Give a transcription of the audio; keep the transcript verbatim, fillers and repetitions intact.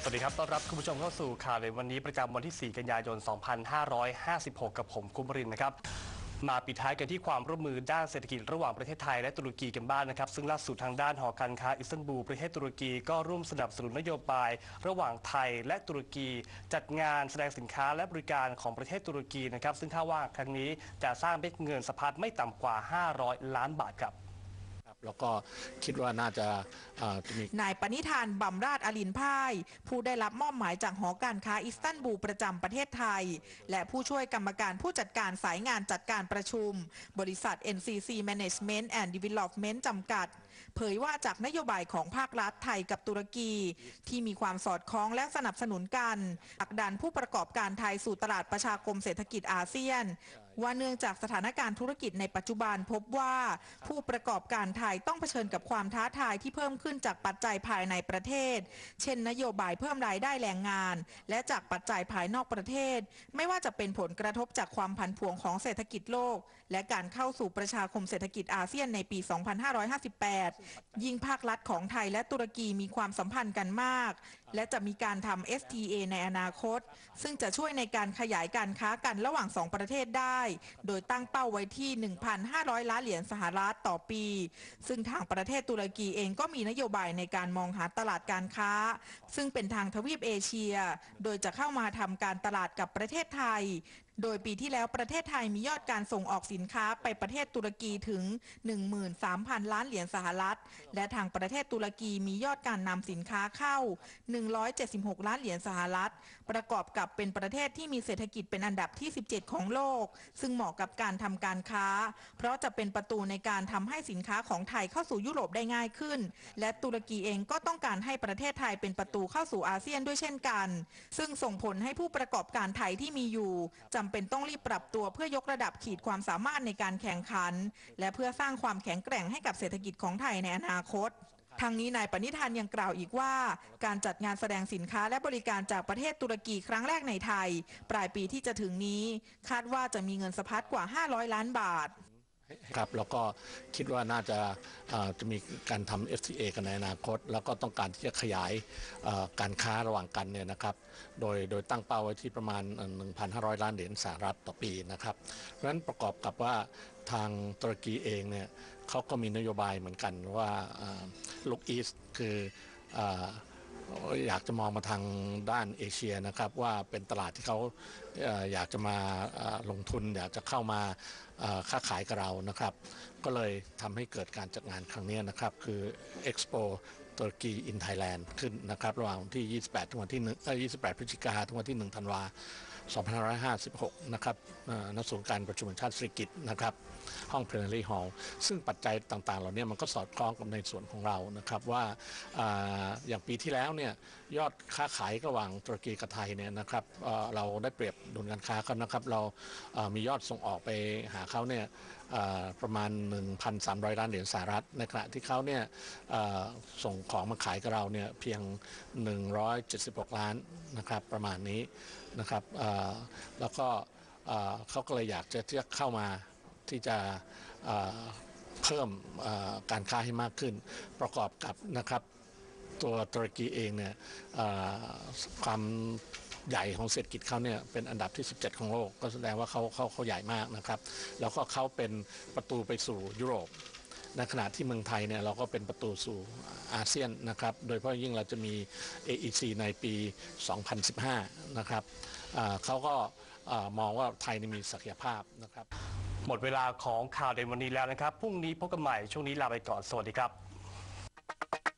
วัสดีครับต้อนรับคุณผู้ชมเข้าสู่ข่าวในวันนี้ประจำวันที่ สี่ กันยายน สองพันห้าร้อยห้าสิบหก กับผมคุมรินทร์นะครับมาปิดท้ายกันที่ความร่วมมือด้านเศรษฐกิจระหว่างประเทศไทยและตุรกีกันบ้าง น, นะครับซึ่งล่าสุดทางด้านหอการค้าอิสตันบูลประเทศตุรกีก็ร่วมสนับสนุนนโยบายระหว่างไทยและตุรกีจัดงานแสดงสินค้าและบริการของประเทศตุรกีนะครับซึ่งถ้าว่าครั้งนี้จะสร้างเม็ดเงินสะพัดไม่ต่ำกว่าห้าร้อยล้านบาทครับแล้วก็คิดว่าน่าจะมีนายปณิธานบำราชอลินพ่ายผู้ได้รับมอบหมายจากหอการค้าอิสตันบูลประจำประเทศไทยและผู้ช่วยกรรมการผู้จัดการสายงานจัดการประชุมบริษัท เอ็น ซี ซี Management and Development จำกัดเผยว่าจากนโยบายของภาครัฐไทยกับตุรกีที่มีความสอดคล้องและสนับสนุนกันผลักดันผู้ประกอบการไทยสู่ตลาดประชาคมเศรษฐกิจอาเซียนว่าเนื่องจากสถานการณ์ธุรกิจในปัจจุบันพบว่าผู้ประกอบการไทยต้องเผชิญกับความท้าทายที่เพิ่มขึ้นจากปัจจัยภายในประเทศเช่นนโยบายเพิ่มรายได้แรงงานและจากปัจจัยภายนอกประเทศไม่ว่าจะเป็นผลกระทบจากความผันผวนของเศรษฐกิจโลกและการเข้าสู่ประชาคมเศรษฐกิจอาเซียนในปี สองพันห้าร้อยห้าสิบแปด ยิ่งภาครัฐของไทยและตุรกีมีความสัมพันธ์กันมากและจะมีการทำ เอส ที เอ ในอนาคตซึ่งจะช่วยในการขยายการค้ากันระหว่างสองประเทศได้โดยตั้งเป้าไว้ที่ หนึ่งพันห้าร้อย ล้านเหรียญสหรัฐต่อปีซึ่งทางประเทศตุรกีเองก็มีนโยบายในการมองหาตลาดการค้าซึ่งเป็นทางทวีปเอเชียโดยจะเข้ามาทำการตลาดกับประเทศไทยโดยปีที่แล้วประเทศไทยมียอดการส่งออกสินค้าไปประเทศตุรกีถึง หนึ่งหมื่นสามพัน ล้านเหรียญสหรัฐและทางประเทศตุรกีมียอดการนำสินค้าเข้า หนึ่งร้อยเจ็ดสิบหก ล้านเหรียญสหรัฐประกอบกับเป็นประเทศที่มีเศรษฐกิจเป็นอันดับที่ สิบเจ็ด ของโลกซึ่งเหมาะกับการทำการค้าเพราะจะเป็นประตูในการทำให้สินค้าของไทยเข้าสู่ยุโรปได้ง่ายขึ้นและตุรกีเองก็ต้องการให้ประเทศไทยเป็นประตูเข้าสู่อาเซียนด้วยเช่นกันซึ่งส่งผลให้ผู้ประกอบการไทยที่มีอยู่จำเป็นต้องรีบปรับตัวเพื่อยกระดับขีดความสามารถในการแข่งขันและเพื่อสร้างความแข็งแกร่งให้กับเศรษฐกิจของไทยในอนาคตทางนี้นายปณิธานยังกล่าวอีกว่าการจัดงานแสดงสินค้าและบริการจากประเทศตุรกีครั้งแรกในไทยปลายปีที่จะถึงนี้คาดว่าจะมีเงินสะพัดกว่าห้าร้อยล้านบาทครับแล้วก็คิดว่าน่าจะจะมีการทำ เอฟ ที เอ กันในอนาคตแล้วก็ต้องการที่จะขยายการค้าระหว่างกันเนี่ยนะครับโดยโดยตั้งเป้าไว้ที่ประมาณ หนึ่งพันห้าร้อย ล้านเหรียญสหรัฐต่อปีนะครับเพราะฉะนั้นประกอบกับว่าทางตุรกีเองเนี่ยเขาก็มีนโยบายเหมือนกันว่าลุกอีสคืออยากจะมองมาทางด้านเอเชียนะครับว่าเป็นตลาดที่เขาอยากจะมาลงทุนอยากจะเข้ามาค้าขายกับเรานะครับก็เลยทำให้เกิดการจัดงานครั้งนี้นะครับคือ Expo ตุรกี in Thailand ขึ้นนะครับระหว่างวันที่ ยี่สิบแปด ถึงวันที่ยี่สิบแปด พฤศจิกายน ถึงวันที่ หนึ่ง ธันวาคม สองพันห้าร้อยห้าสิบหก นะครับณ ศูนย์การประชุมแห่งชาติสิริกิติ์นะครับห้อง Plenary Hall ซึ่งปัจจัยต่างๆเหล่านี้มันก็สอดคล้องกับในส่วนของเรานะครับว่าอย่างปีที่แล้วเนี่ยยอดค้าขายระหว่างตุรกีกับไทยเนี่ยนะครับเราได้เปรียบดุลการค้ากันนะครับเรามียอดส่งออกไปหาเขาเนี่ยประมาณ หนึ่งพันสามร้อย ล้านเหรียญสหรัฐในขณะที่เขาเนี่ยส่งของมาขายกับเราเนี่ยเพียงหนึ่งร้อยเจ็ดสิบหกล้านนะครับประมาณนี้นะครับแล้วก็เขาก็เลยอยากจะที่จะเข้ามาที่จะเพิ่มการค้าให้มากขึ้นประกอบกับนะครับตัวตุรกีเองเนี่ยความใหญ่ของเศรษฐกิจเขาเนี่ยเป็นอันดับที่สิบเจ็ดของโลกก็แสดงว่าเขาเขาเขาใหญ่มากนะครับแล้วก็เขาเป็นประตูไปสู่ยุโรปในขณะที่เมืองไทยเนี่ยเราก็เป็นประตูสู่อาเซียนนะครับโดยเฉพาะยิ่งเราจะมี เอ อี ซี ในปี สองพันสิบห้า นะครับเขาก็มองว่าไทยมีศักยภาพนะครับหมดเวลาของข่าวเด่นวันนี้แล้วนะครับพรุ่งนี้พบกันใหม่ช่วงนี้ลาไปก่อนสวัสดีครับ